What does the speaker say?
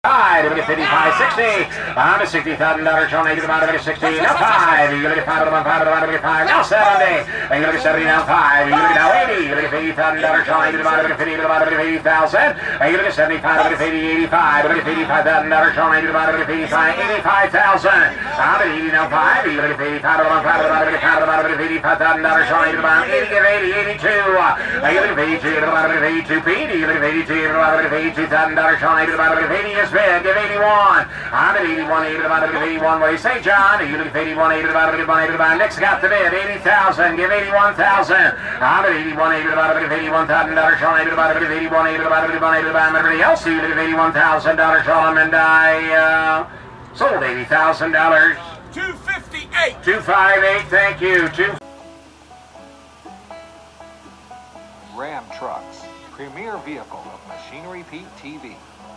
55, 60. On to $60,000 shown, 80 to the 60. Now 5. You're going to get 5 to the 5 to the 5. Now 70. And you're going to get 70 now 5. You're going to get now 80. You're going to get $80,000 shown, 80 to the 50 to the 80,000. And you're going to get 75 to the 80, 85. You're going to get $85,000 shown, 80 to the 85, 85,000. On to 80 now 5. You're going to get 85 to the 5 to the 5 to the $85,000 shown, 80 to the 80, get 80, 82. And you're going to get 82 to the 82, Pete. You're going to get 82 to the $82,000 shown, 80 to the 80 is big. Give 81. I'm at 81, 80 divided by 81. What do you say, John? You look at 81, 80 divided by 80 divided. Nick's got the bid. 80,000. Give 81,000. I'm at 81, 80 divided by $81,000 shown. 80 divided by 81, 80 divided by 80 divided. Everybody else, you look at $81,000 shown. And I sold $80,000. 258. 258. Thank you. Ram Trucks, premier vehicle of Machinery Pete TV.